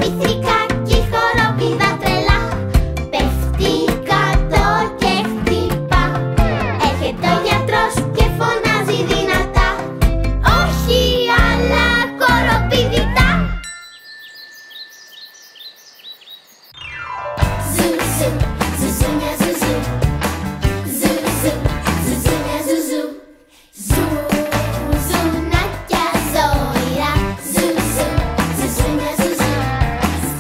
πίθηκα κι η χοροπηδά τρελά πέφτει κάτω και χτυπά. Έρχεται ο γιατρός και φωνάζει δυνατά, όχι άλλα χοροπηδητά. Ζουζου, ζουζούνια ζουζού. Ζουζου, ζουζούνια ζουζού. Ζουζουνάκια ζωηρά. Ζουζου, ζουζούνια ζουζού.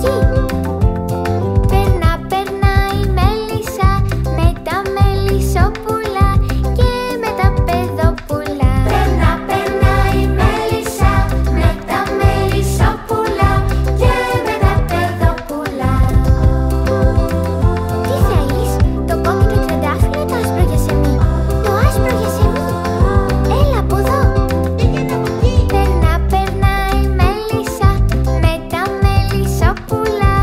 εκεί. Περνά, περνά η μέλισσα με τα μελισσόπουλα και με τα παιδόπουλα. Περνά, περνά η μέλισσα με τα μελισσόπουλα και με τα παιδόπουλα. Τι θέλεις, το κόκκινο τριαντάφυλλο ή το άσπρο γιασεμί? Το άσπρο γιασεμί. Έλα από εδώ. Περνά, περνά η μέλισσα με τα μελισσόπουλα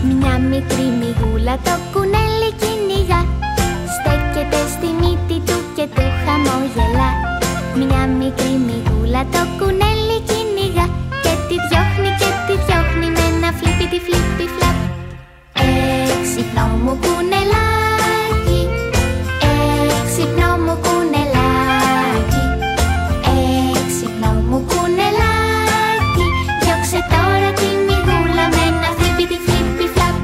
Μια μικρή μυγούλα το κουνέλι κυνηγά, στέκεται στη μύτη του και του χαμογελά. Μια μικρή μυγούλα το κουνέλι κυνηγά και τη διώχνει με ένα φλίπιτι φλίπι φλαπ. Έξυπνο μου κουνελάκι, έξυπνο μου κουνελάκι, έξυπνο μου κουνελάκι, διώξε τώρα τη μυγούλα με ένα φλίπιτι φλίπι φλαπ.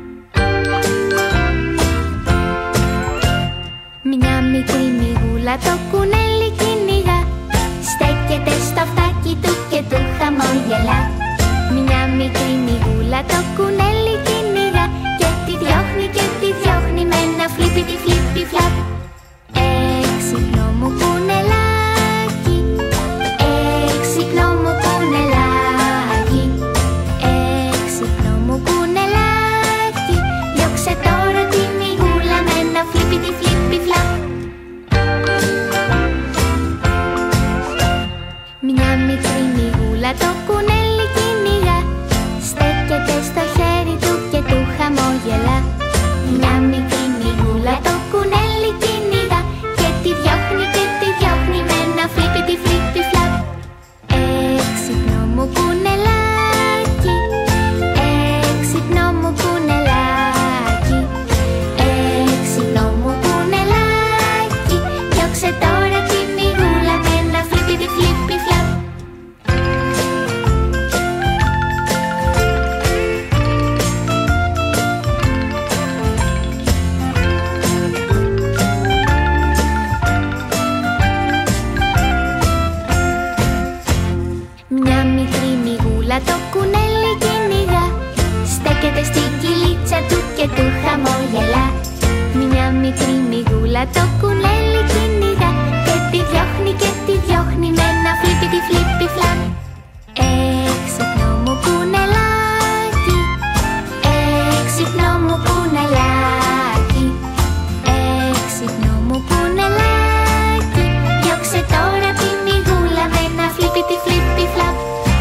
Μια μικρή μυγούλα το κουνέλι κυνηγά, στέκεται στο αυτάκι του και του χαμογελά. Μια μικρή μυγούλα το κουνέλι κυνηγά και τη διώχνει με ένα φλίπιτι φλίπι φλαπ. Έξυπνο μου κουνελάκι, έξυπνο μου κουνελάκι, έξυπνο μου κουνελάκι, διώξε τώρα τη μυγούλα με ένα φλίπιτι φλίπι φλαπ. Μια μικρή μυγούλα το κουνέλι κυνηγά, στέκεται στο χέρι του και του χαμογελά. Μια μικρή μυγούλα το κουνέλι κυνηγά και τη διώχνει με ένα φλίπιτι φλίπι φλαπ. Έξυπνο μου κουνελάκι, έξυπνο μου κουνελάκι, έξυπνο μου κουνελάκι, διώξε τώρα τη μυγούλα με ένα φλίπιτι φλίπι φλαπ. Μια μικρή μυγούλα το κουνέλι κυνηγά, στέκεται στην κυλίτσα του και του χαμογελά. Μια μικρή μυγούλα το κουνέλι κυνηγά και τη διώχνει με ένα φλίπιτι φλίπι φλαπ. Έξυπνο μου κουνελάκι, έξυπνο μου κουνελάκι, έξυπνο μου κουνελάκι, διώξε τώρα τη μυγούλα με ένα φλίπιτι φλίπι φλαπ.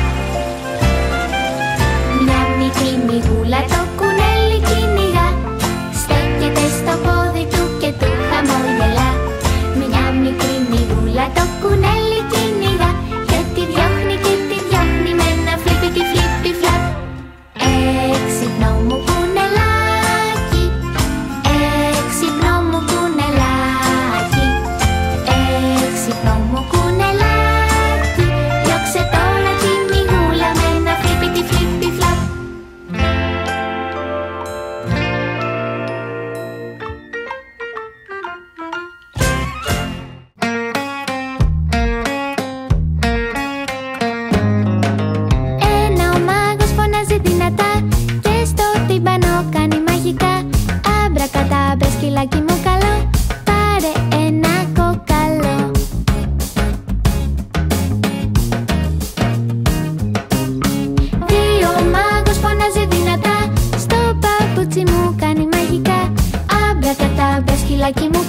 Μια μικρή μυγούλα το κουνέλι κυνηγά, στέκεται στο πόδι του και του χαμογελά. Μια μικρή μυγούλα το κουνέλι κυνηγά και τη διώχνει με ένα φλίπιτι φλίπι φλαπ. Έξυπνο μου κουνελάκι, έξυπνο μου κουνελάκι, έξυπνο μου κουνελάκι, διώξε τώρα τη μυγούλα με ένα φλίπιτι φλίπι φλαπ. Ένα ο μάγος φωνάζει δυνατά και στο τύμπανο κάνει μαγικά. Άμπρακατάμπρα σκυλάκι μου καλό, πάρε ένα κοκαλό. Δύο ο μάγος φωνάζει δυνατά, στο παπούτσι μου κάνει μαγικά. Άμπρακατάμπρα σκυλάκι μου